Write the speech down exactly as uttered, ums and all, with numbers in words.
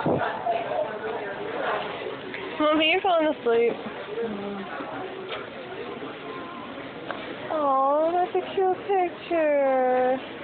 Mommy, you're falling asleep. Oh, that's a cute picture.